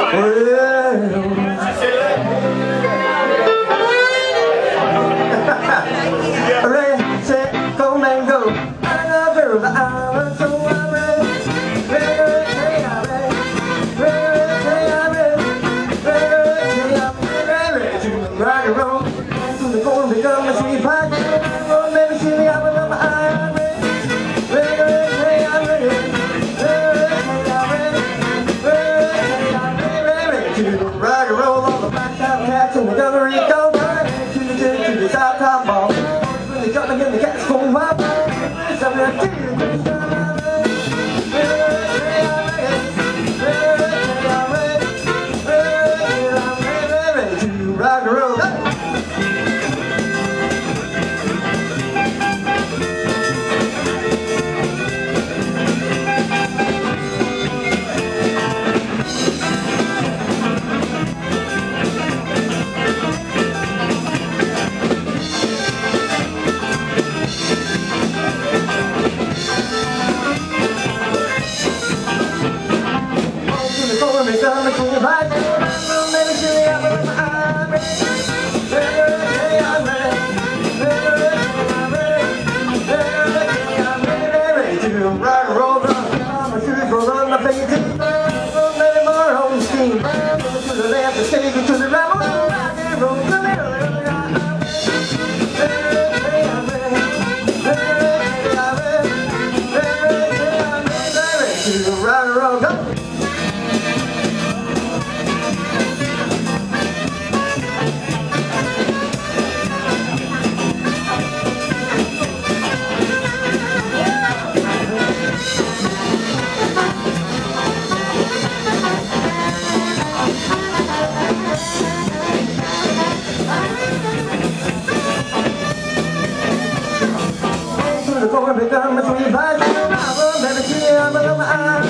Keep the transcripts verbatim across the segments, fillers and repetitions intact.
Ready, set, go, man, go. Another hour, so I'm ready. Ready, say I'm ready. Ready, say I'm ready. Ready, say I'm ready. To rock and roll, to the corn, become a sweet pie. Oh, baby, see me out of my eye. I'm ready. Ready, say I'm ready. Ready, say I'm ready. Ready, say I'm ready. Ready to rock and roll on the black top cats and the gunnery go. To the to the top top ball. They got me in the cat's cold vibe. Something to do. Ready to rock and roll. Become a queen of hearts. Maybe she'll be up with my arm. Ready, I'm ready. Ready, I'm ready. I'm ready to rock and roll. My shoes roll on my fingers. Maybe more home steam. To the left, the stage, to the right. Rock and roll. Ready, I'm ready. Ready, I'm ready. Ready, I'm ready to rock and roll. Go. Become a sweet pie. Baby, see I'm a little eye.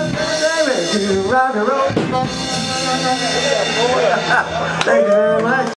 Rock and roll. Thank you very much.